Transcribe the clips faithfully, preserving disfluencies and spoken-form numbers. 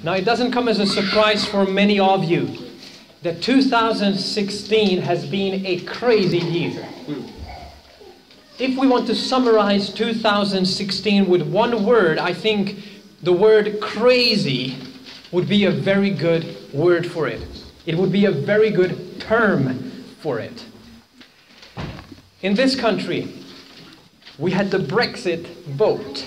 Now, it doesn't come as a surprise for many of you that two thousand sixteen has been a crazy year. If we want to summarize two thousand sixteen with one word, I think the word crazy would be a very good word for it. It would be a very good term for it. In this country, we had the Brexit vote,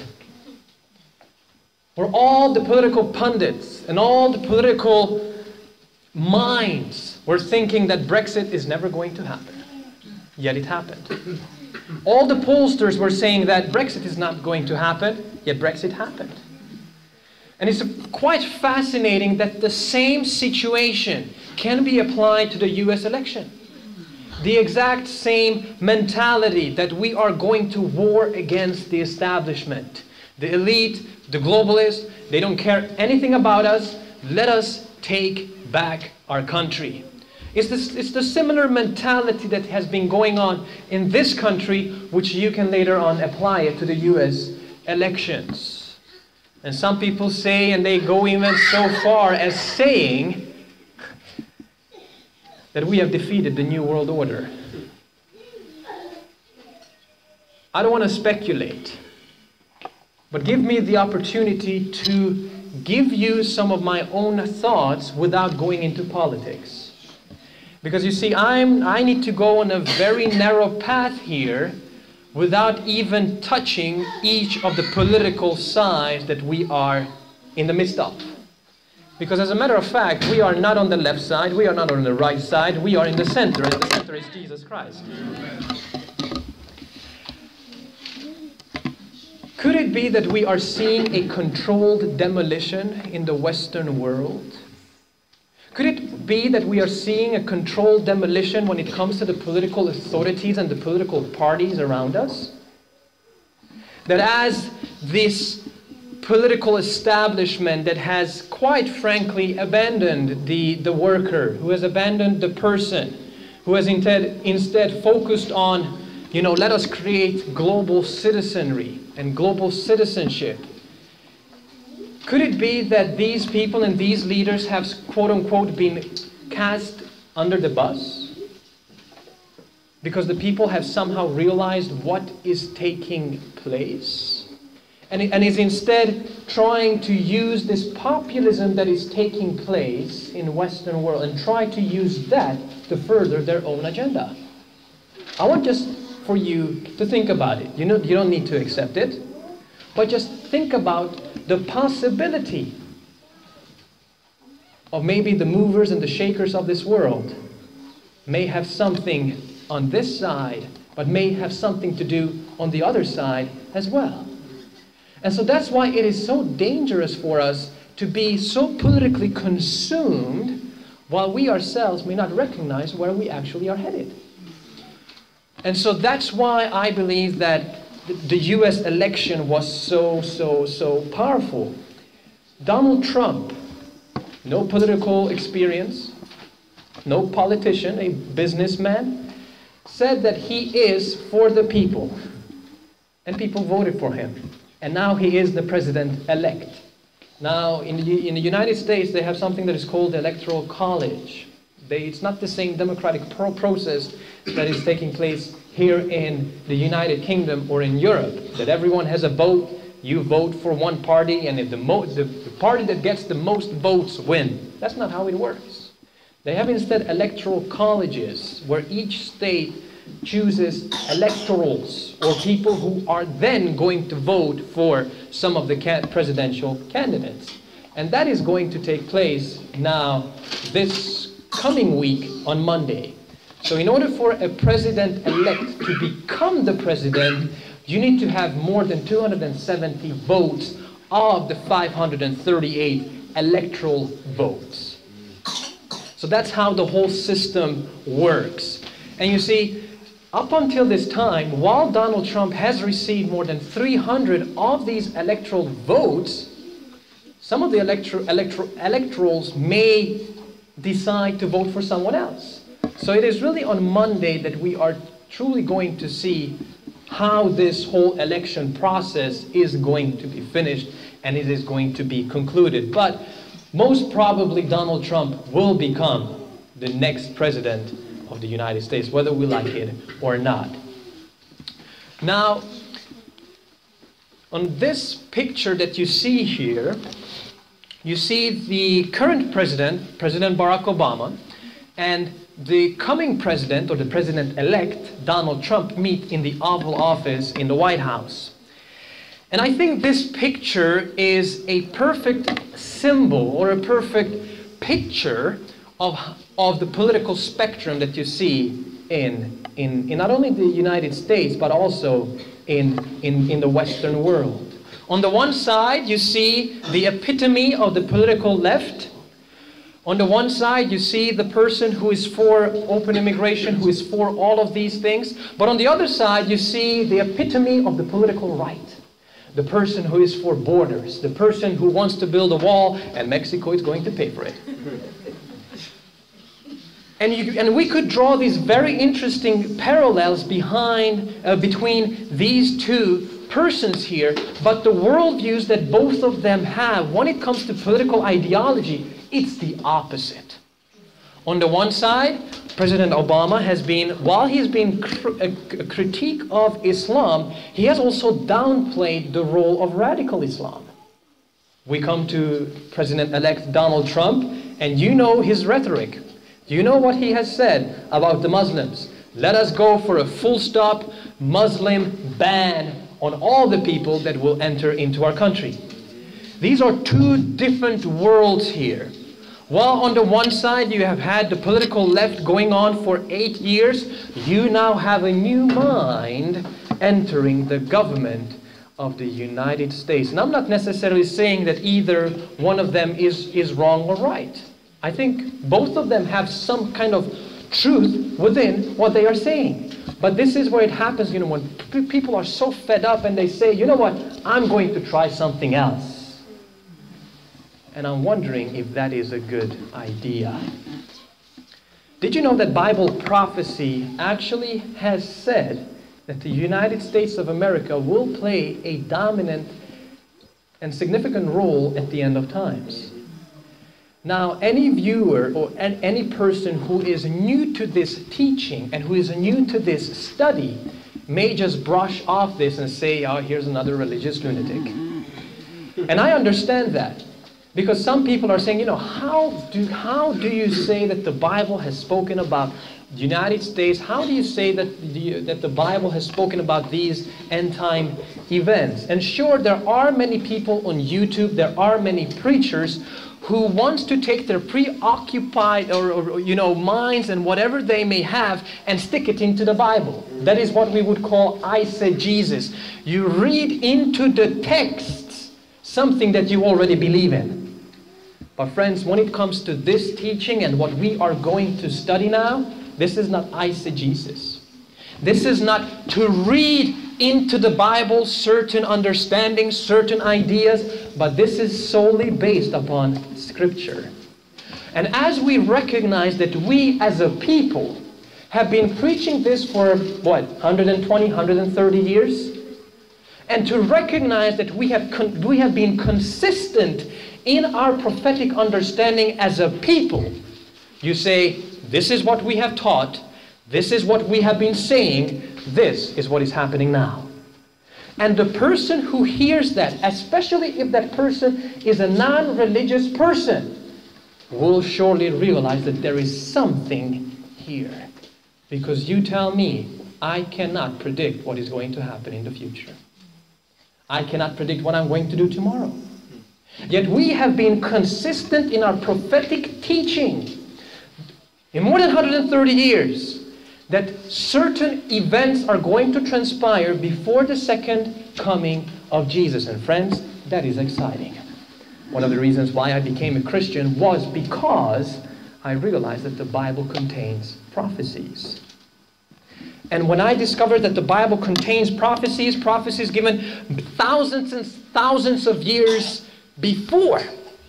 where all the political pundits and all the political minds were thinking that Brexit is never going to happen. Yet it happened. All the pollsters were saying that Brexit is not going to happen, yet Brexit happened. And it's quite fascinating that the same situation can be applied to the U S election. The exact same mentality that we are going to war against the establishment. The elite, the globalists, they don't care anything about us. Let us take back our country. It's, this, it's the similar mentality that has been going on in this country, which you can later on apply it to the U S elections. And some people say, and they go even so far as saying, that we have defeated the New World Order. I don't want to speculate, but give me the opportunity to give you some of my own thoughts without going into politics. Because you see, I'm, I need to go on a very narrow path here without even touching each of the political sides that we are in the midst of. Because as a matter of fact, we are not on the left side, we are not on the right side, we are in the center, and the center is Jesus Christ. Could it be that we are seeing a controlled demolition in the Western world? Could it be that we are seeing a controlled demolition when it comes to the political authorities and the political parties around us? That as this political establishment that has quite frankly abandoned the, the worker, who has abandoned the person, who has instead, instead focused on, you know, let us create global citizenry and global citizenship. Could it be that these people and these leaders have, quote unquote, been cast under the bus? Because the people have somehow realized what is taking place? And, and is instead trying to use this populism that is taking place in the Western world and try to use that to further their own agenda. I want just for you to think about it. You know, you don't need to accept it, but just think about the possibility of maybe the movers and the shakers of this world may have something on this side, but may have something to do on the other side as well. And so that's why it is so dangerous for us to be so politically consumed while we ourselves may not recognize where we actually are headed. And so that's why I believe that the U S election was so, so, so powerful. Donald Trump, no political experience, no politician, a businessman, said that he is for the people. And people voted for him. And now he is the president-elect. Now, in the, in the United States, they have something that is called the Electoral College. They, it's not the same democratic pro process that is taking place here in the United Kingdom or in Europe, that everyone has a vote, you vote for one party, and if the, mo the, the party that gets the most votes win. That's not how it works. They have instead electoral colleges, where each state chooses electorals, or people who are then going to vote for some of the ca presidential candidates. And that is going to take place now this coming week on Monday. So in order for a president-elect to become the president, you need to have more than two hundred seventy votes of the five hundred thirty-eight electoral votes. So that's how the whole system works. And you see, up until this time, while Donald Trump has received more than three hundred of these electoral votes, some of the electro electro electorals may decide to vote for someone else. So it is really on Monday that we are truly going to see how this whole election process is going to be finished and it is going to be concluded. But most probably Donald Trump will become the next president of the United States, whether we like it or not. Now, on this picture that you see here, you see the current president, President Barack Obama, and the coming president, or the president-elect, Donald Trump, meet in the Oval Office in the White House. And I think this picture is a perfect symbol, or a perfect picture of, of the political spectrum that you see in, in, in not only the United States, but also in, in, in the Western world. On the one side, you see the epitome of the political left. On the one side, you see the person who is for open immigration, who is for all of these things. But on the other side, you see the epitome of the political right. The person who is for borders, the person who wants to build a wall, and Mexico is going to pay for it. And, you, and we could draw these very interesting parallels behind, uh, between these two persons here, but the worldviews that both of them have, when it comes to political ideology, it's the opposite. On the one side, President Obama has been, while he's been cr a, a critique of Islam, he has also downplayed the role of radical Islam. We come to President-elect Donald Trump, and you know his rhetoric. You know what he has said about the Muslims. Let us go for a full-stop Muslim ban on all the people that will enter into our country. These are two different worlds here. While on the one side you have had the political left going on for eight years, you now have a new mind entering the government of the United States. And I'm not necessarily saying that either one of them is, is wrong or right. I think both of them have some kind of truth within what they are saying. But this is where it happens, you know, when p people are so fed up and they say, you know what, I'm going to try something else. And I'm wondering if that is a good idea. Did you know that Bible prophecy actually has said that the United States of America will play a dominant and significant role at the end of times? Now, any viewer or any person who is new to this teaching and who is new to this study may just brush off this and say, oh, here's another religious lunatic. And I understand that. Because some people are saying, you know, how do, how do you say that the Bible has spoken about the United States? How do you say that the, that the Bible has spoken about these end-time events? And sure, there are many people on YouTube, there are many preachers who wants to take their preoccupied or, or you know minds and whatever they may have and stick it into the Bible. That is what we would call eisegesis. You read into the texts something that you already believe in. But friends, when it comes to this teaching and what we are going to study now, this is not eisegesis. This is not to read into the Bible certain understandings, certain ideas, but this is solely based upon Scripture. And as we recognize that we as a people have been preaching this for, what, one hundred twenty, one hundred thirty years? And to recognize that we have, con we have been consistent in our prophetic understanding as a people, you say, this is what we have taught, this is what we have been saying, this is what is happening now. And the person who hears that, especially if that person is a non-religious person, will surely realize that there is something here. Because you tell me, I cannot predict what is going to happen in the future. I cannot predict what I'm going to do tomorrow. Yet we have been consistent in our prophetic teaching in more than one hundred thirty years that certain events are going to transpire before the second coming of Jesus. And friends, that is exciting. One of the reasons why I became a Christian was because I realized that the Bible contains prophecies. And when I discovered that the Bible contains prophecies, prophecies given thousands and thousands of years before,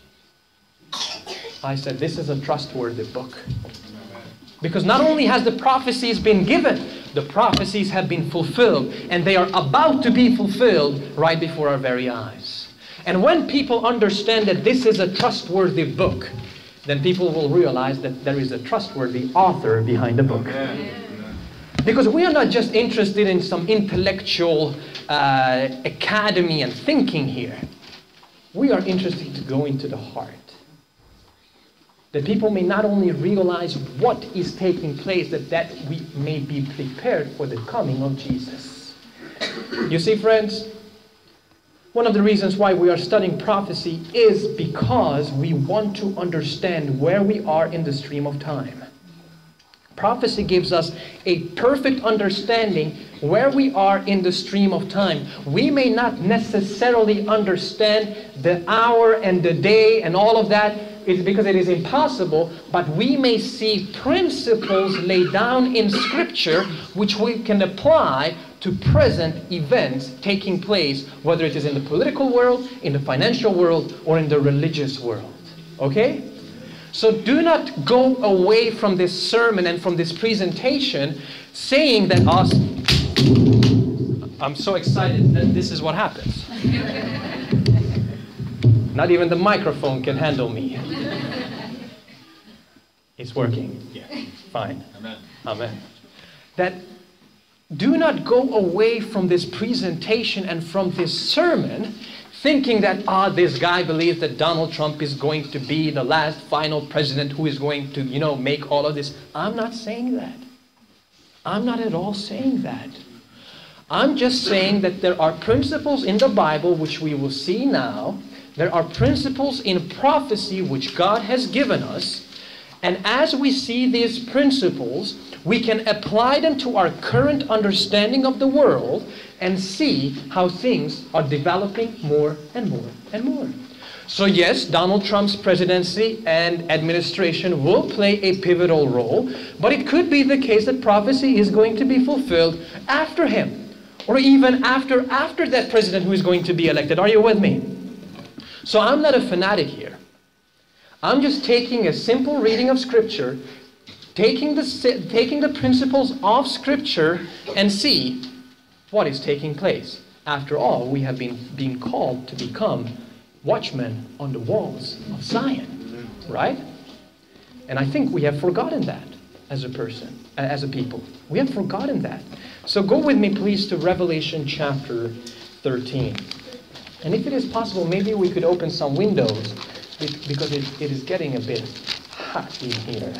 I said, this is a trustworthy book. Because not only has the prophecies been given, the prophecies have been fulfilled, and they are about to be fulfilled right before our very eyes. And when people understand that this is a trustworthy book, then people will realize that there is a trustworthy author behind the book. Because we are not just interested in some intellectual uh, academy and thinking here. We are interested to go into the heart. That people may not only realize what is taking place, that, that we may be prepared for the coming of Jesus. You see, friends, one of the reasons why we are studying prophecy is because we want to understand where we are in the stream of time. Prophecy gives us a perfect understanding where we are in the stream of time. We may not necessarily understand the hour and the day and all of that, it's because it is impossible, but we may see principles laid down in Scripture which we can apply to present events taking place, whether it is in the political world, in the financial world, or in the religious world. Okay? So do not go away from this sermon and from this presentation saying that us, I'm so excited that this is what happens. Not even the microphone can handle me. It's working. Yeah. Fine. Amen. Amen. That do not go away from this presentation and from this sermon thinking that, ah, this guy believes that Donald Trump is going to be the last final president who is going to, you know, make all of this. I'm not saying that. I'm not at all saying that. I'm just saying that there are principles in the Bible which we will see now. There are principles in prophecy which God has given us. And as we see these principles, we can apply them to our current understanding of the world and see how things are developing more and more and more. So yes, Donald Trump's presidency and administration will play a pivotal role, but it could be the case that prophecy is going to be fulfilled after him, or even after, after that president who is going to be elected. Are you with me? So I'm not a fanatic here. I'm just taking a simple reading of Scripture, taking the, taking the principles of Scripture and see what is taking place. After all, we have been being called to become watchmen on the walls of Zion, right? And I think we have forgotten that as a person, as a people. We have forgotten that. So go with me, please, to Revelation chapter thirteen. And if it is possible, maybe we could open some windows, because it, it is getting a bit hot in here.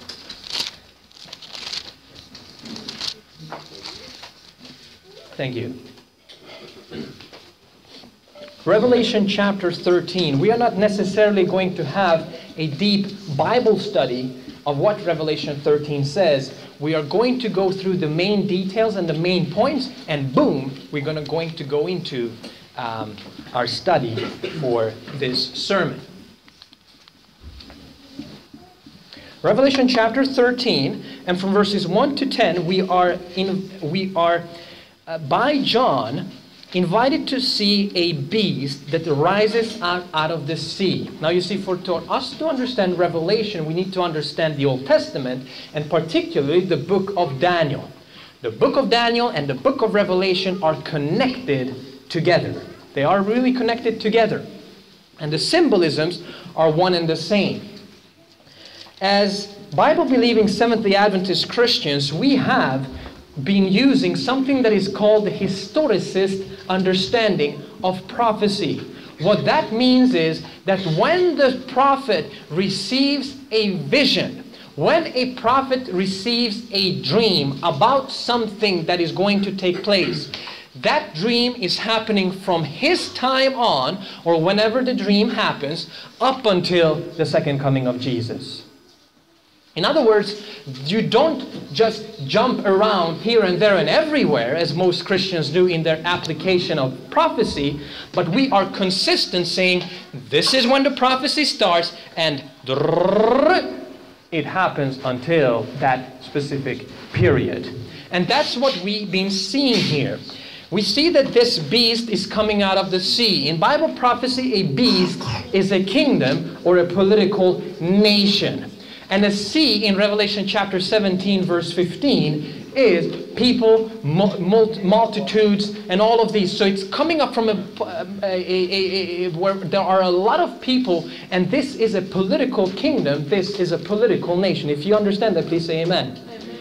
Thank you. Revelation chapter thirteen. We are not necessarily going to have a deep Bible study of what Revelation thirteen says. We are going to go through the main details and the main points, and boom, we're going to, going to go into um, our study for this sermon. Revelation chapter thirteen, and from verses one to ten, we are in we are uh, by John invited to see a beast that rises out, out of the sea. Now you see, for to us to understand Revelation, we need to understand the Old Testament, and particularly the book of Daniel. The book of Daniel and the book of Revelation are connected together. They are really connected together. And the symbolisms are one and the same. As Bible-believing Seventh-day Adventist Christians, we have been using something that is called the historicist understanding of prophecy. What that means is that when the prophet receives a vision, when a prophet receives a dream about something that is going to take place, that dream is happening from his time on, or whenever the dream happens, up until the second coming of Jesus. In other words, you don't just jump around here and there and everywhere, as most Christians do in their application of prophecy, but we are consistent saying, this is when the prophecy starts, and it happens until that specific period. And that's what we've been seeing here. We see that this beast is coming out of the sea. In Bible prophecy, a beast is a kingdom or a political nation. And the sea in Revelation chapter seventeen, verse fifteen, is people, mul multitudes, and all of these. So it's coming up from a, a, a, a, where there are a lot of people, and this is a political kingdom. This is a political nation. If you understand that, please say amen.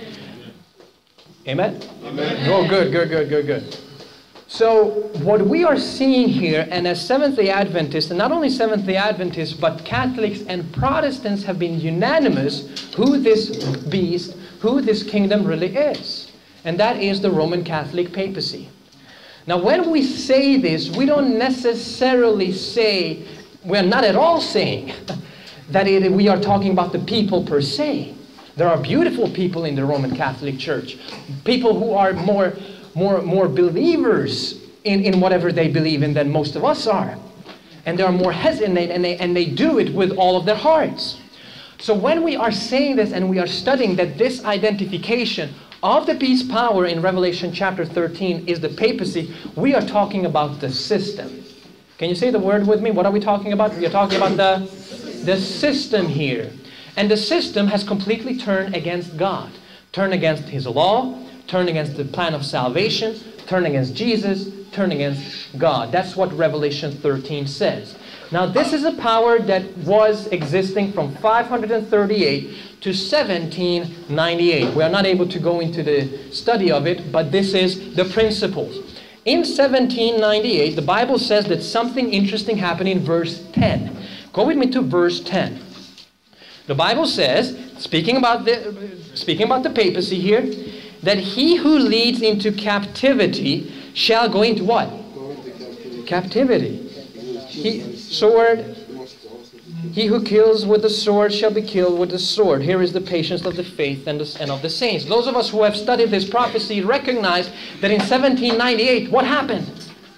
Amen? Amen. Oh, good, good, good, good, good. So what we are seeing here, and as Seventh-day Adventists, and not only Seventh-day Adventists, but Catholics and Protestants have been unanimous who this beast, who this kingdom really is. And that is the Roman Catholic papacy. Now when we say this, we don't necessarily say, we're not at all saying that it, we are talking about the people per se. There are beautiful people in the Roman Catholic Church. People who are more, more, more believers in, in whatever they believe in than most of us are. And they are more hesitant, and they, and they do it with all of their hearts. So when we are saying this and we are studying that this identification of the beast power in Revelation chapter thirteen is the papacy, we are talking about the system. Can you say the word with me? What are we talking about? We are talking about the, the system here. And the system has completely turned against God. Turned against His law, turned against the plan of salvation, turned against Jesus, turned against God. That's what Revelation thirteen says. Now this is a power that was existing from five hundred thirty-eight to seventeen ninety-eight. We are not able to go into the study of it, but this is the principles. In seventeen ninety-eight, the Bible says that something interesting happened in verse ten. Go with me to verse ten. The Bible says, speaking about the, speaking about the papacy here, that he who leads into captivity shall go into what? Captivity. He, sword, he who kills with the sword shall be killed with the sword. Here is the patience of the faith and, the, and of the saints. Those of us who have studied this prophecy recognize that in seventeen ninety-eight, what happened?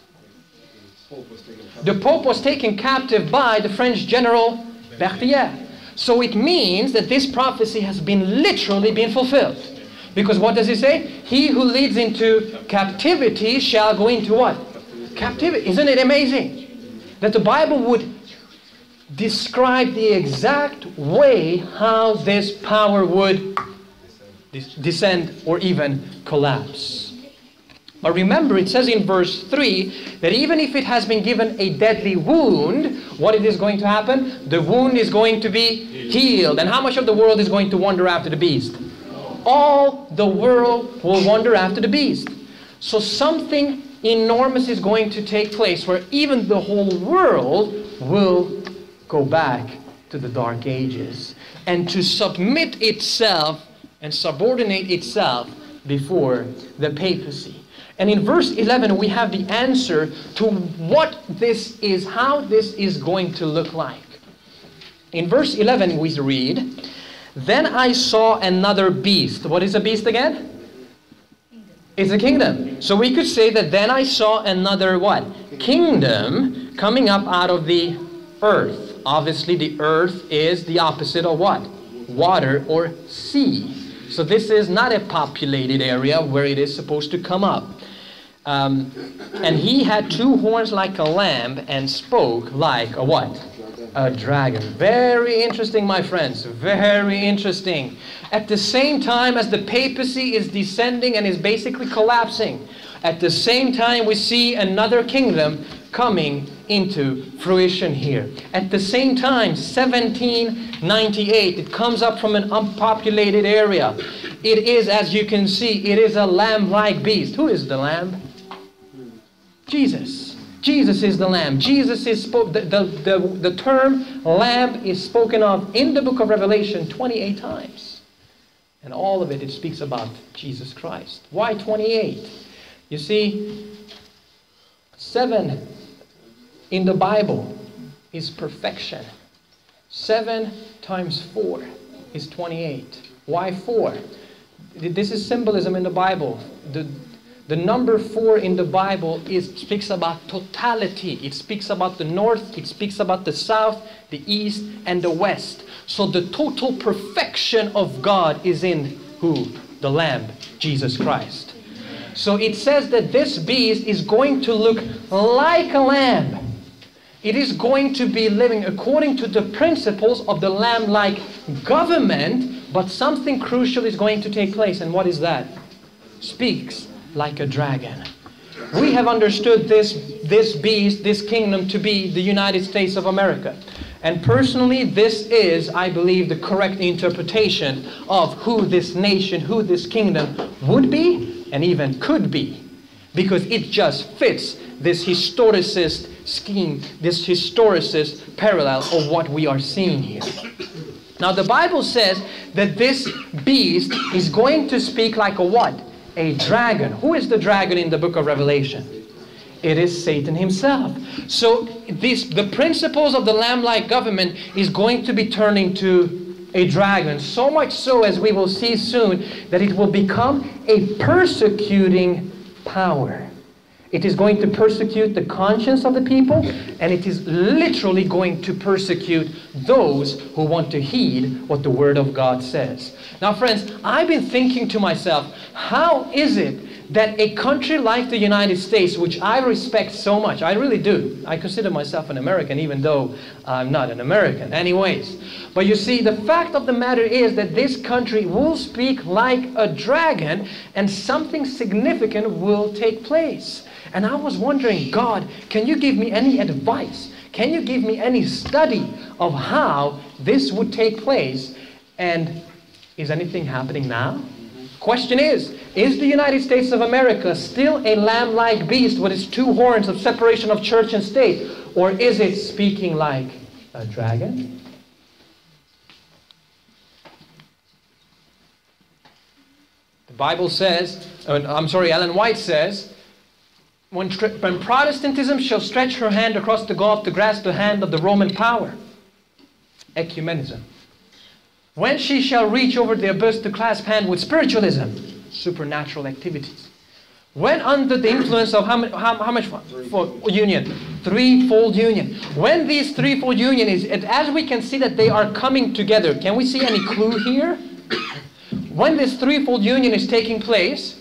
The Pope was taken captive by the French general Berthier. So it means that this prophecy has been literally been fulfilled. Because what does it say? He who leads into captivity shall go into what? Captivity. Isn't it amazing that the Bible would describe the exact way how this power would descend or even collapse? But remember, it says in verse three that even if it has been given a deadly wound, what it is going to happen? The wound is going to be healed. And how much of the world is going to wander after the beast? All the world will wander after the beast. So something enormous is going to take place where even the whole world will go back to the dark ages and to submit itself and subordinate itself before the papacy. And in verse eleven, we have the answer to what this is, how this is going to look like. In verse eleven, we read, "Then I saw another beast." What is a beast again? It's a kingdom. So we could say that then I saw another what? Kingdom coming up out of the earth. Obviously, the earth is the opposite of what? Water or sea. So this is not a populated area where it is supposed to come up. Um, and he had two horns like a lamb and spoke like a what? A dragon. Very interesting, my friends. Very interesting. At the same time as the papacy is descending and is basically collapsing, at the same time we see another kingdom coming into fruition here. At the same time, seventeen ninety-eight, it comes up from an unpopulated area. It is, as you can see, it is a lamb-like beast. Who is the lamb? Jesus. Jesus is the Lamb. Jesus is spoke. The, the, the, the term Lamb is spoken of in the book of Revelation twenty-eight times. And all of it, it speaks about Jesus Christ. Why twenty-eight? You see, seven in the Bible is perfection. Seven times four is twenty-eight. Why four? This is symbolism in the Bible. The, The number four in the Bible is, speaks about totality. It speaks about the north, it speaks about the south, the east, and the west. So the total perfection of God is in who? The Lamb, Jesus Christ. So it says that this beast is going to look like a lamb. it is going to be living according to the principles of the lamb-like government, but something crucial is going to take place. And what is that? Speaks like a dragon. We have understood this, this beast, this kingdom to be the United States of America. And personally, this is, I believe, the correct interpretation of who this nation, who this kingdom would be and even could be. Because it just fits this historicist scheme, this historicist parallel of what we are seeing here. Now the Bible says that this beast is going to speak like a what? A dragon. Who is the dragon in the book of Revelation? It is Satan himself. So this, the principles of the lamb-like government is going to be turned into a dragon. So much so, as we will see soon, that it will become a persecuting power. It is going to persecute the conscience of the people, and it is literally going to persecute those who want to heed what the Word of God says. Now friends, I've been thinking to myself, how is it that a country like the United States, which I respect so much, I really do. I consider myself an American, even though I'm not an American. Anyways, but you see, the fact of the matter is that this country will speak like a dragon, and something significant will take place. And I was wondering, God, can you give me any advice? Can you give me any study of how this would take place? And is anything happening now? Question is, is the United States of America still a lamb-like beast with its two horns of separation of church and state? Or is it speaking like a dragon? The Bible says, uh, I'm sorry, Ellen White says, when, when Protestantism shall stretch her hand across the gulf to grasp the hand of the Roman power, ecumenism. When she shall reach over the abyss to clasp hand with spiritualism, supernatural activities. When under the influence of how, how, how much for union? Threefold union. When these threefold union is, as we can see that they are coming together, can we see any clue here? When this threefold union is taking place,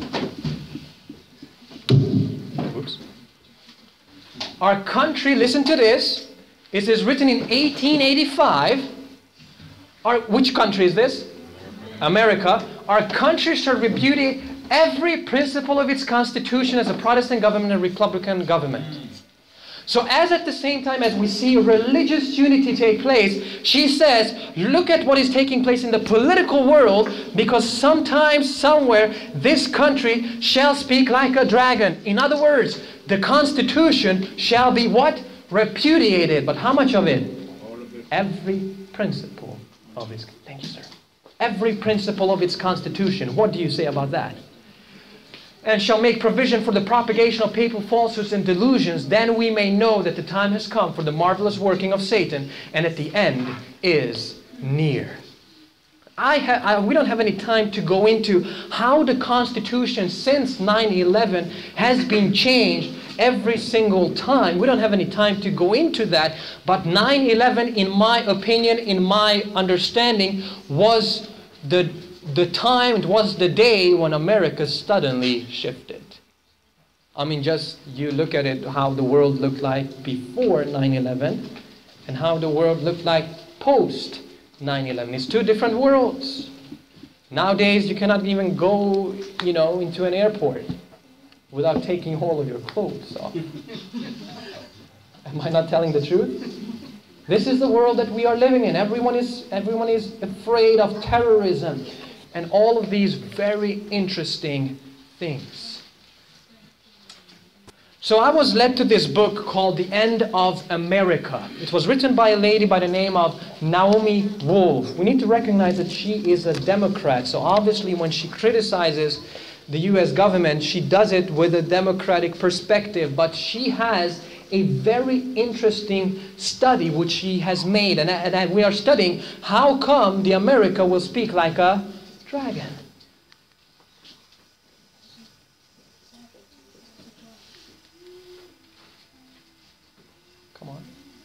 oops, our country, listen to this, it is written in eighteen eighty-five. Our, which country is this? America. Our country shall repudiate every principle of its constitution as a Protestant government and Republican government. So as at the same time as we see religious unity take place, she says, look at what is taking place in the political world, because sometime, somewhere, this country shall speak like a dragon. In other words, the Constitution shall be what? Repudiated. But how much of it? All of it. Every principle of its, thank you, sir. Every principle of its Constitution. What do you say about that? And shall make provision for the propagation of papal falsehoods and delusions, then we may know that the time has come for the marvelous working of Satan, and that the end is near. I ha I, we don't have any time to go into how the Constitution since nine eleven has been changed every single time. We don't have any time to go into that, but nine eleven, in my opinion, in my understanding, was the The time, it was the day when America suddenly shifted. I mean, just you look at it, how the world looked like before nine eleven and how the world looked like post nine eleven. It's two different worlds. Nowadays, you cannot even go, you know, into an airport without taking all of your clothes off. Am I not telling the truth? This is the world that we are living in. Everyone is, everyone is afraid of terrorism and all of these very interesting things. So I was led to this book called The End of America. It was written by a lady by the name of Naomi Wolf. We need to recognize that she is a Democrat. So obviously when she criticizes the U S government, she does it with a democratic perspective. But she has a very interesting study which she has made. And, and we are studying how come the America will speak like a dragon. Come on.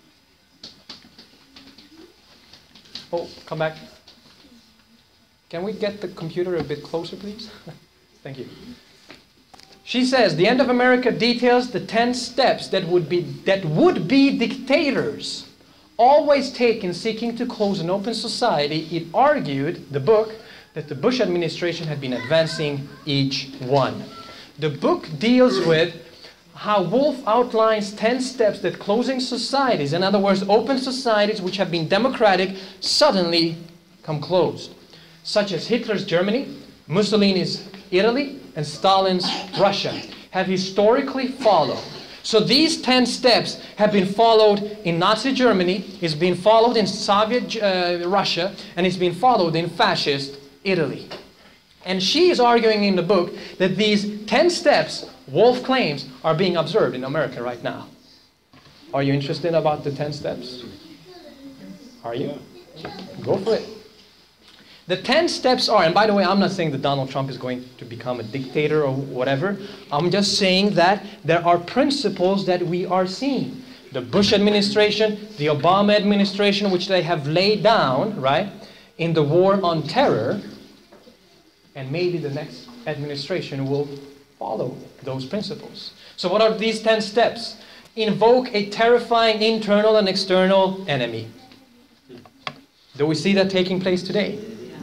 Oh, come back. Can we get the computer a bit closer, please? Thank you. She She says, the end of America details the ten steps that would be, that would be dictators always take in seeking to close an open society. It argued, the book, that the Bush administration had been advancing each one. The book deals with how Wolf outlines ten steps that closing societies, in other words, open societies which have been democratic, suddenly come closed. Such as Hitler's Germany, Mussolini's Italy, and Stalin's Russia have historically followed. So these ten steps have been followed in Nazi Germany, it's been followed in Soviet uh, Russia, and it's been followed in fascist Italy. And she is arguing in the book that these ten steps, Wolf claims, are being observed in America right now. Are you interested about the ten steps? Are you? Go for it. The ten steps are, and by the way, I'm not saying that Donald Trump is going to become a dictator or whatever. I'm just saying that there are principles that we are seeing. The Bush administration, the Obama administration, which they have laid down, right, in the war on terror, and maybe the next administration will follow those principles. So what are these ten steps? Invoke a terrifying internal and external enemy. Do we see that taking place today?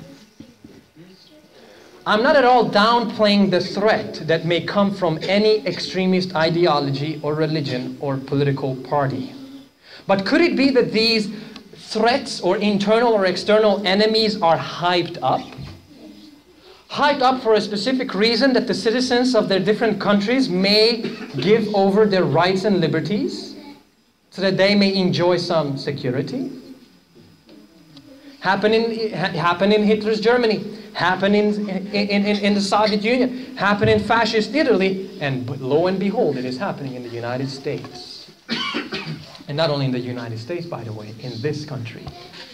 I'm not at all downplaying the threat that may come from any extremist ideology or religion or political party. But could it be that these threats or internal or external enemies are hyped up? Hyped up for a specific reason that the citizens of their different countries may give over their rights and liberties so that they may enjoy some security? Happened in, happened in Hitler's Germany, happened in, in, in, in the Soviet Union, happened in fascist Italy, and lo and behold, it is happening in the United States. And not only in the United States, by the way, in this country.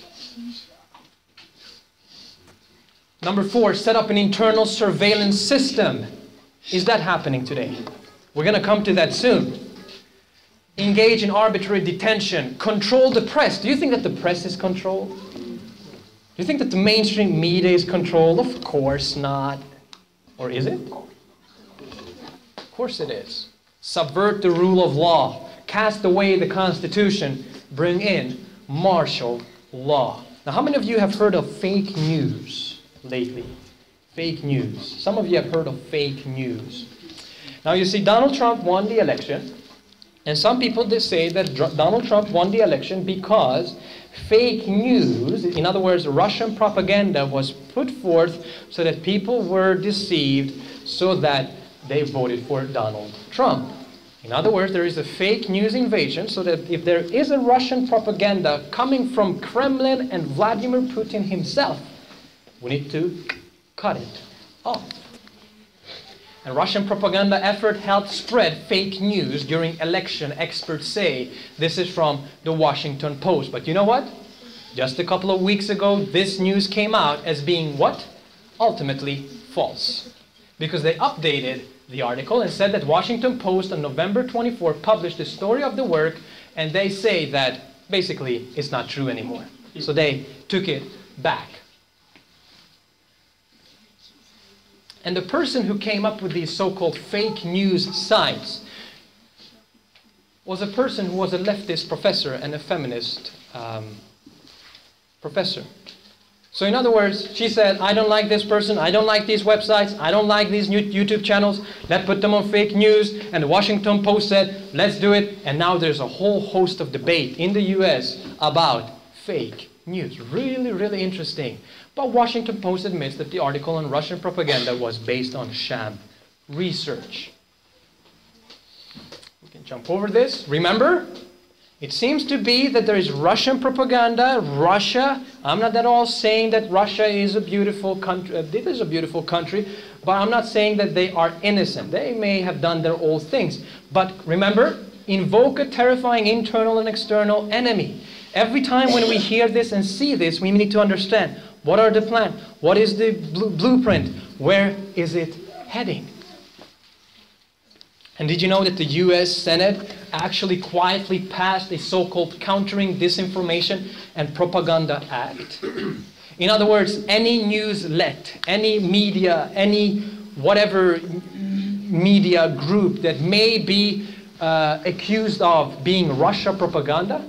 Number four, set up an internal surveillance system. Is that happening today? We're going to come to that soon. Engage in arbitrary detention. Control the press. Do you think that the press is controlled? Do you think that the mainstream media is controlled? Of course not. Or is it? Of course it is. Subvert the rule of law. Cast away the Constitution. Bring in martial law. Now, how many of you have heard of fake news lately? Fake news. Some of you have heard of fake news. Now, you see, Donald Trump won the election. And some people they say that Donald Trump won the election because fake news, in other words, Russian propaganda, was put forth so that people were deceived so that they voted for Donald Trump. In other words, there is a fake news invasion so that if there is a Russian propaganda coming from Kremlin and Vladimir Putin himself, we need to cut it off. And Russian propaganda effort helped spread fake news during election, experts say. This is from the Washington Post. But you know what? Just a couple of weeks ago, this news came out as being what? Ultimately false. Because they updated the article and said that Washington Post on November twenty-fourth published the story of the work, and they say that basically it's not true anymore. So they took it back. And the person who came up with these so-called fake news sites was a person who was a leftist professor and a feminist um, professor. So in other words, she said, I don't like this person, I don't like these websites, I don't like these new YouTube channels, let's put them on fake news. And the Washington Post said, let's do it. And now there's a whole host of debate in the U S about fake news. Really, really interesting. But Washington Post admits that the article on Russian propaganda was based on sham research. We can jump over this. Remember, it seems to be that there is Russian propaganda, Russia. I'm not at all saying that Russia is a beautiful country. It is a beautiful country, but I'm not saying that they are innocent. They may have done their old things. But remember, invoke a terrifying internal and external enemy. Every time when we hear this and see this, we need to understand, what are the plans? What is the bl- blueprint? Where is it heading? And did you know that the U S Senate actually quietly passed a so-called Countering Disinformation and Propaganda Act? In other words, any newslet, any media, any whatever media group that may be uh, accused of being Russia propaganda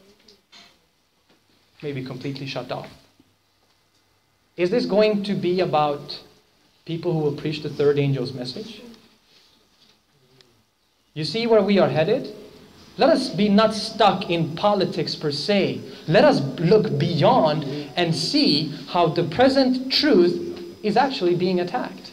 may be completely shut off. Is this going to be about people who will preach the third angel's message? You see where we are headed? Let us be not stuck in politics per se. Let us look beyond and see how the present truth is actually being attacked.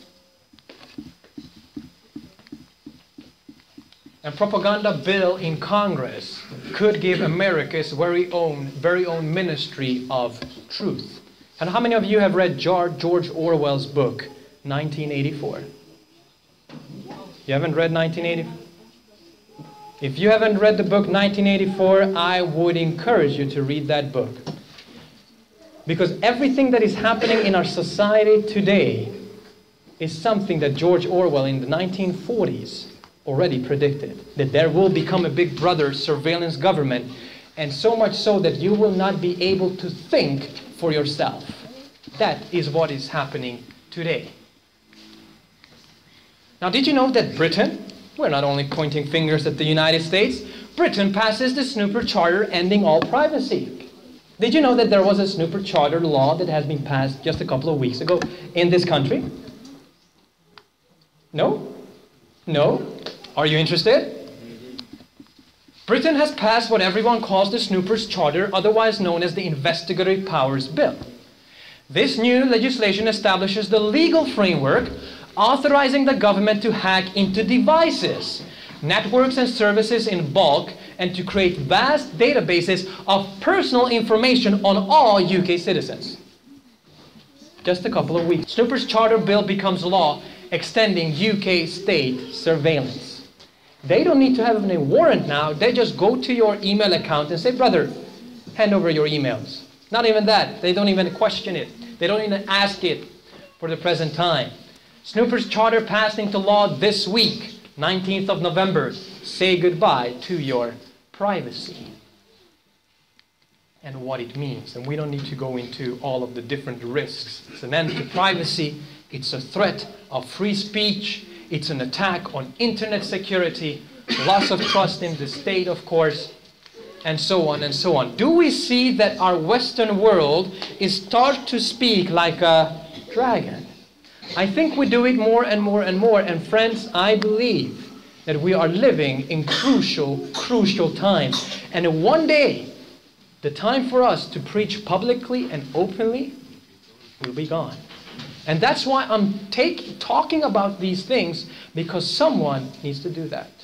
A propaganda bill in Congress could give America's very own, very own ministry of truth. And how many of you have read George Orwell's book, nineteen eighty-four? You haven't read nineteen eighty-four? If you haven't read the book nineteen eighty-four, I would encourage you to read that book. Because everything that is happening in our society today is something that George Orwell in the nineteen forties already predicted. That there will become a big brother surveillance government, and so much so that you will not be able to think for yourself. That is what is happening today. Now, did you know that Britain, we're not only pointing fingers at the United States, Britain passes the Snooper Charter ending all privacy. Did you know that there was a Snooper Charter law that has been passed just a couple of weeks ago in this country? No? No? Are you interested? Britain has passed what everyone calls the Snoopers Charter, otherwise known as the Investigatory Powers Bill. This new legislation establishes the legal framework authorizing the government to hack into devices, networks and services in bulk, and to create vast databases of personal information on all U K citizens. Just a couple of weeks. Snoopers Charter Bill becomes law, extending U K state surveillance. They don't need to have a warrant now. They just go to your email account and say, brother, hand over your emails. Not even that. They don't even question it. They don't even ask it for the present time. Snoopers Charter passed into law this week, nineteenth of November. Say goodbye to your privacy and what it means. And we don't need to go into all of the different risks. It's an end to privacy. It's a threat of free speech. It's an attack on internet security, loss of trust in the state, of course, and so on and so on. Do we see that our Western world is start to speak like a dragon? I think we do it more and more and more. And friends, I believe that we are living in crucial, crucial times. And one day, the time for us to preach publicly and openly will be gone. And that's why I'm take, talking about these things, because someone needs to do that.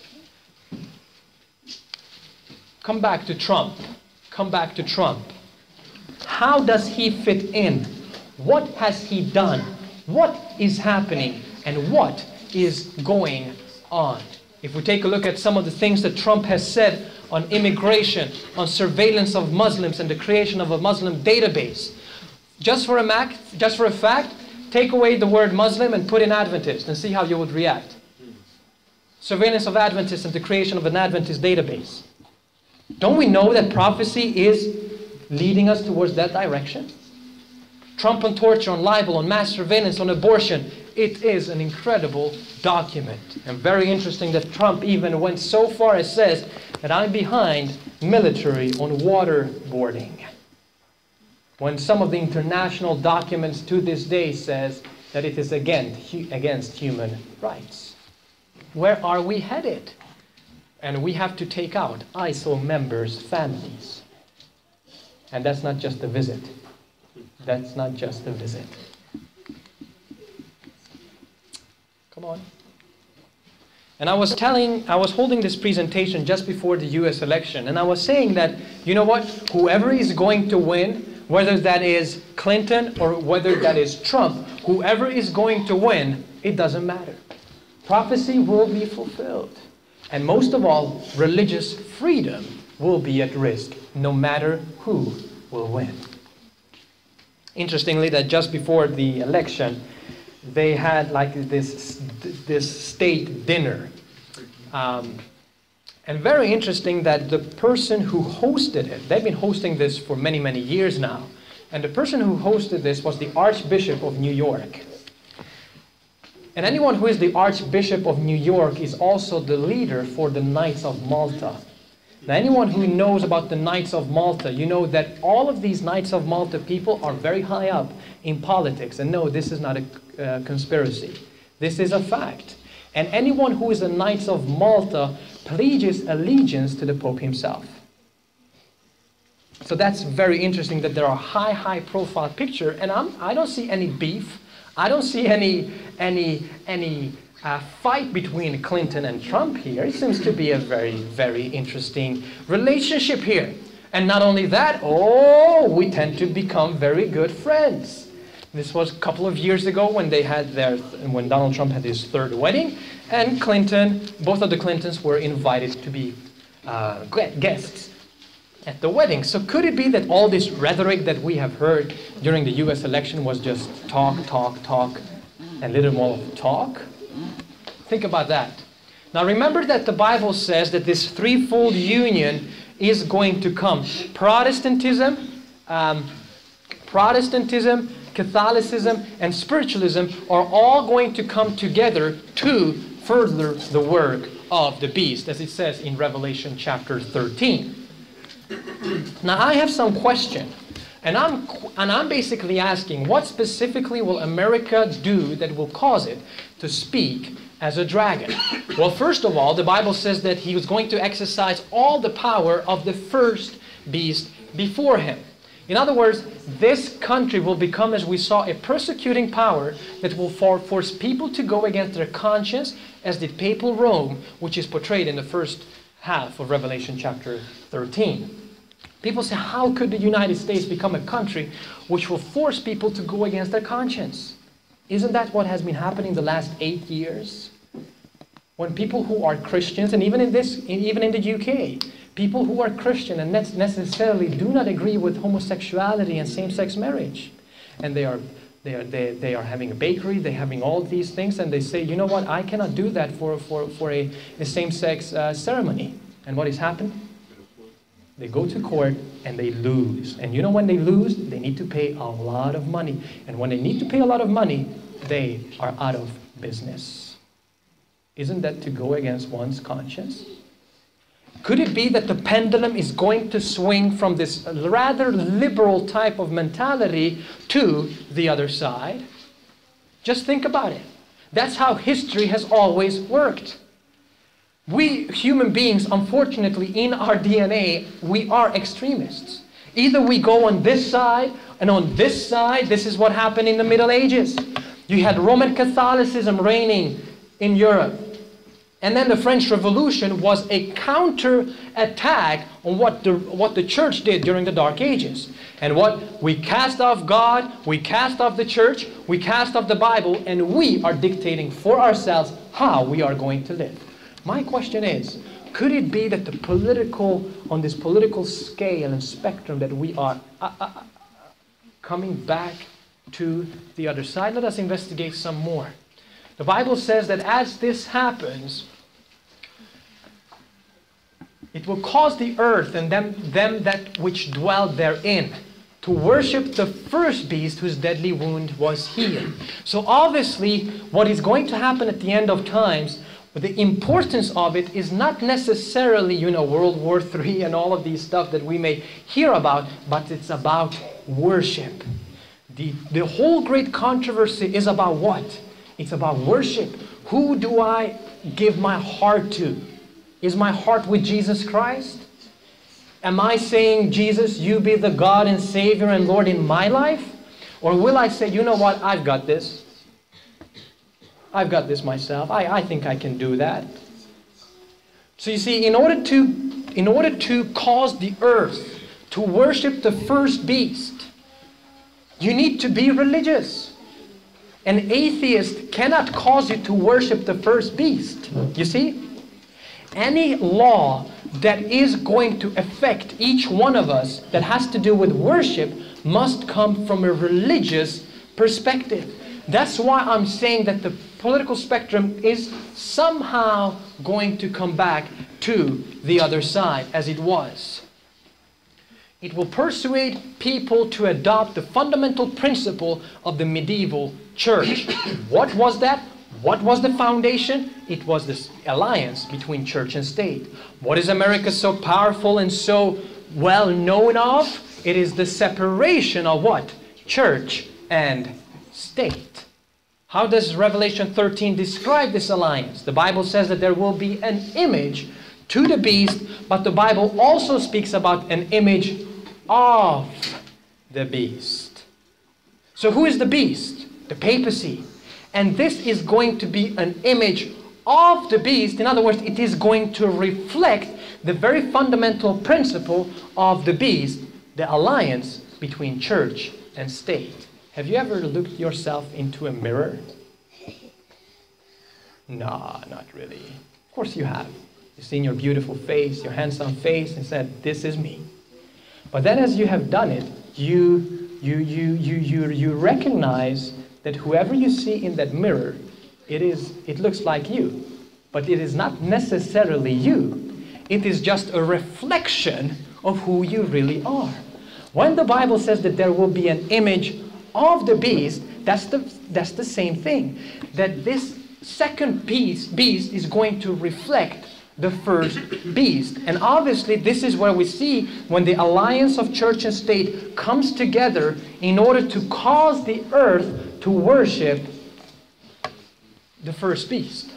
Come back to Trump. Come back to Trump. How does he fit in? What has he done? What is happening? And what is going on? If we take a look at some of the things that Trump has said on immigration, on surveillance of Muslims and the creation of a Muslim database, just for a, mac, just for a fact, take away the word Muslim and put in Adventist and see how you would react. Surveillance of Adventists and the creation of an Adventist database. Don't we know that prophecy is leading us towards that direction? Trump on torture, on libel, on mass surveillance, on abortion. It is an incredible document. And very interesting that Trump even went so far as says that I'm behind military on waterboarding, when some of the international documents to this day says that it is against, against human rights. Where are we headed? And we have to take out I S I L members' families. And that's not just a visit. That's not just a visit. Come on. And I was telling, I was holding this presentation just before the U S election, and I was saying that, you know what, whoever is going to win, whether that is Clinton or whether that is Trump, whoever is going to win, it doesn't matter. Prophecy will be fulfilled. And most of all, religious freedom will be at risk, no matter who will win. Interestingly, that just before the election, they had like this, this state dinner. Um, and very interesting that the person who hosted it, they've been hosting this for many, many years now. And the person who hosted this was the Archbishop of New York. And anyone who is the Archbishop of New York is also the leader for the Knights of Malta. Now, anyone who knows about the Knights of Malta, you know that all of these Knights of Malta people are very high up in politics. And no, this is not a uh, conspiracy. This is a fact. And anyone who is a Knights of Malta pledges allegiance to the Pope himself. So that's very interesting that there are high, high profile picture, and I'm, I don't see any beef. I don't see any, any, any uh, fight between Clinton and Trump here. It seems to be a very, very interesting relationship here. And not only that, oh, we tend to become very good friends. This was a couple of years ago when they had their, when Donald Trump had his third wedding, and Clinton, both of the Clintons were invited to be uh, guests at the wedding. So could it be that all this rhetoric that we have heard during the U S election was just talk, talk, talk, and little more of talk? Think about that. Now remember that the Bible says that this threefold union is going to come. Protestantism, um, Protestantism, Catholicism, and spiritualism are all going to come together to further the work of the beast, as it says in Revelation chapter thirteen. Now I have some question, and I'm, and I'm basically asking, what specifically will America do that will cause it to speak as a dragon? Well, first of all, the Bible says that he was going to exercise all the power of the first beast before him. In other words, this country will become, as we saw, a persecuting power that will for force people to go against their conscience, as did papal Rome, which is portrayed in the first half of Revelation chapter thirteen. People say, how could the United States become a country which will force people to go against their conscience? Isn't that what has been happening the last eight years? When people who are Christians, and even in this, even in the U K, people who are Christian and necessarily do not agree with homosexuality and same-sex marriage, and they are they are they, they are having a bakery, they're having all these things, and they say, you know what, I cannot do that for for for a, a same-sex uh, ceremony. And what has happened? They go to court and they lose. And you know when they lose, they need to pay a lot of money. And when they need to pay a lot of money, they are out of business. Isn't that to go against one's conscience? Could it be that the pendulum is going to swing from this rather liberal type of mentality to the other side? Just think about it. That's how history has always worked. We human beings, unfortunately, in our D N A, we are extremists. Either we go on this side, and on this side, this is what happened in the Middle Ages. You had Roman Catholicism reigning in Europe. And then the French Revolution was a counter-attack on what the, what the church did during the Dark Ages. And what? We cast off God, we cast off the church, we cast off the Bible, and we are dictating for ourselves how we are going to live. My question is, could it be that the political, on this political scale and spectrum that we are uh, uh, uh, coming back to the other side? Let us investigate some more. The Bible says that as this happens, it will cause the earth and them, them that which dwell therein to worship the first beast whose deadly wound was healed. So obviously, what is going to happen at the end of times, but the importance of it is not necessarily, you know, World War Three and all of these stuff that we may hear about, but it's about worship. The, the whole great controversy is about what? It's about worship. Who do I give my heart to? Is my heart with Jesus Christ? Am I saying, Jesus, you be the God and Savior and Lord in my life? Or will I say, you know what, I've got this. I've got this myself. I, I think I can do that. So you see, in order to, in order to cause the earth to worship the first beast, you need to be religious. An atheist cannot cause you to worship the first beast. You see? Any law that is going to affect each one of us that has to do with worship must come from a religious perspective. That's why I'm saying that the political spectrum is somehow going to come back to the other side as it was. It will persuade people to adopt the fundamental principle of the medieval church. What was that? What was the foundation? It was this alliance between church and state. What is America so powerful and so well known of? It is the separation of what? Church and state. How does Revelation thirteen describe this alliance? The Bible says that there will be an image to the beast, but the Bible also speaks about an image of the beast. So who is the beast? The papacy. And this is going to be an image of the beast. In other words, it is going to reflect the very fundamental principle of the beast, the alliance between church and state. Have you ever looked yourself into a mirror? No, not really. Of course you have. You've seen your beautiful face, your handsome face, and said, this is me. But then as you have done it, you, you, you, you, you, you recognize that whoever you see in that mirror, it is, it looks like you. But it is not necessarily you. It is just a reflection of who you really are. When the Bible says that there will be an image of the beast, that's the, that's the same thing. That this second beast, beast is going to reflect the first beast. And obviously this is where we see when the alliance of church and state comes together in order to cause the earth to worship the first beast.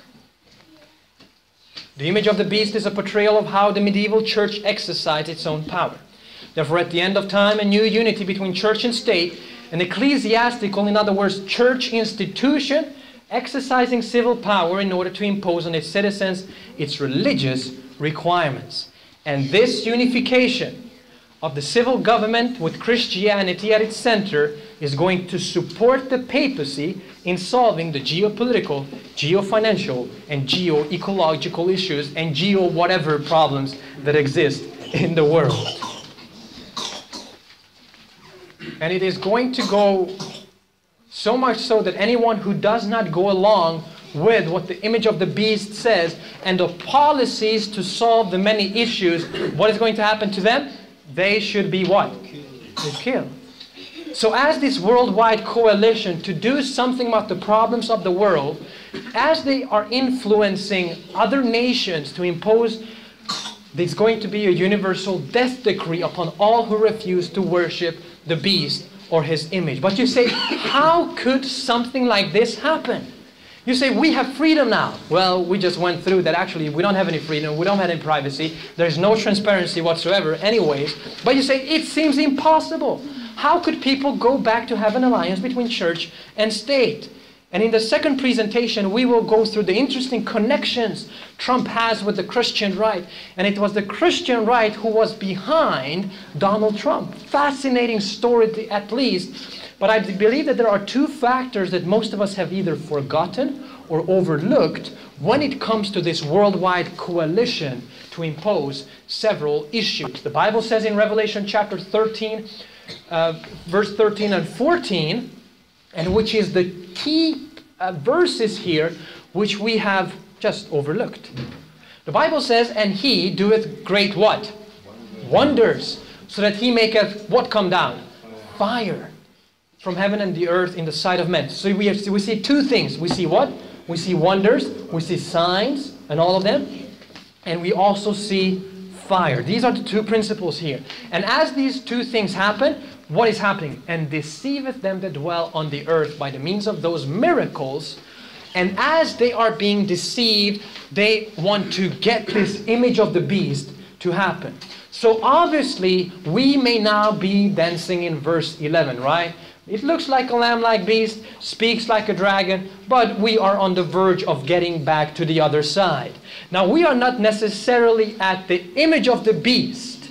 The image of the beast is a portrayal of how the medieval church exercised its own power. Therefore, at the end of time, a new unity between church and state, an ecclesiastical, in other words, church institution, exercising civil power in order to impose on its citizens its religious requirements. And this unification of the civil government with Christianity at its center is going to support the papacy in solving the geopolitical, geofinancial, and geo-ecological issues and geo-whatever problems that exist in the world. And it is going to go so much so that anyone who does not go along with what the image of the beast says and the policies to solve the many issues, what is going to happen to them? They should be what? They're killed. So as this worldwide coalition to do something about the problems of the world, as they are influencing other nations to impose, there's going to be a universal death decree upon all who refuse to worship the beast or his image. But you say, how could something like this happen? You say, we have freedom now. Well, we just went through that. Actually, we don't have any freedom. We don't have any privacy. There's no transparency whatsoever anyways. But you say, it seems impossible. How could people go back to have an alliance between church and state? And in the second presentation, we will go through the interesting connections Trump has with the Christian right. And it was the Christian right who was behind Donald Trump. Fascinating story at least. But I believe that there are two factors that most of us have either forgotten or overlooked when it comes to this worldwide coalition to impose several issues. The Bible says in Revelation chapter thirteen, uh, verse thirteen and fourteen, and which is the key uh, verses here, which we have just overlooked. The Bible says, and he doeth great what? Wonders, so that he maketh what come down? Fire from heaven and the earth in the sight of men. So we, have, we see two things. We see what? We see wonders, we see signs, and all of them. And we also see fire. These are the two principles here. And as these two things happen, what is happening? And deceiveth them that dwell on the earth by the means of those miracles. And as they are being deceived, they want to get this image of the beast to happen. So obviously, we may now be dancing in verse eleven, right? It looks like a lamb-like beast, speaks like a dragon, but we are on the verge of getting back to the other side. Now, we are not necessarily at the image of the beast,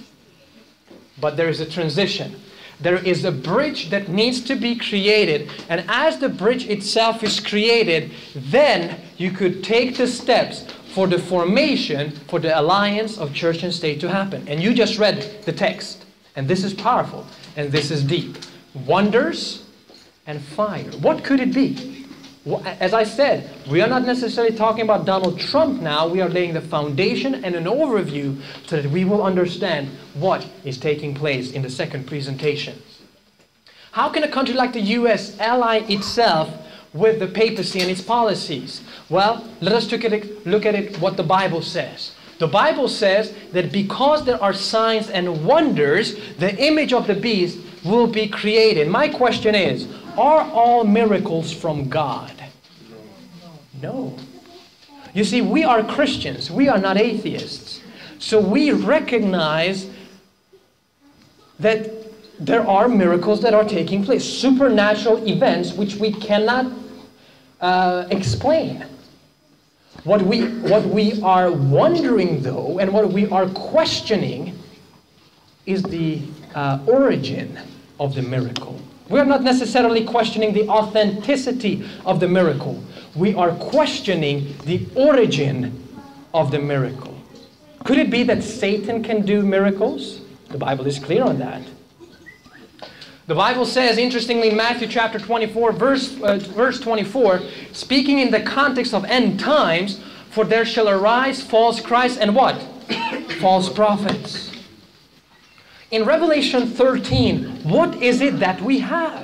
but there is a transition. There is a bridge that needs to be created, and as the bridge itself is created, then you could take the steps for the formation, for the alliance of church and state to happen. And you just read the text, and this is powerful, and this is deep. Wonders and fire. What could it be? As I said, we are not necessarily talking about Donald Trump now. We are laying the foundation and an overview so that we will understand what is taking place in the second presentation. How can a country like the U S ally itself with the papacy and its policies? Well, let us look at it, look at it what the Bible says. The Bible says that because there are signs and wonders, the image of the beast will be created. My question is, are all miracles from God? No. You see, we are Christians. We are not atheists. So we recognize that there are miracles that are taking place, supernatural events which we cannot uh, explain. What we, what we are wondering, though, and what we are questioning is the uh, origin of the miracle. We are not necessarily questioning the authenticity of the miracle. We are questioning the origin of the miracle. Could it be that Satan can do miracles? The Bible is clear on that. The Bible says, interestingly, in Matthew chapter twenty-four, verse, uh, verse twenty-four, speaking in the context of end times, for there shall arise false Christs and what? False prophets. In Revelation thirteen, what is it that we have?